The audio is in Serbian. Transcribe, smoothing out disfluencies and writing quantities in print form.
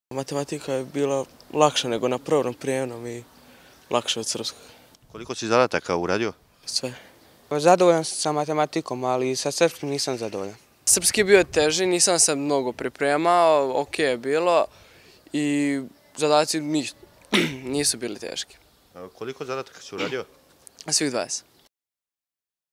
Matematika je bila lakša nego na prvom prijemnom i lakša od srpskog. Koliko si zadataka uradio? Sve. Zadovoljan sam sa matematikom, ali sa srpskim nisam zadovoljan. Srpski je bio teži, nisam se mnogo pripremao, ok je bilo i zadaci nisu bili teški. Koliko zadataka si uradio? Svih 20.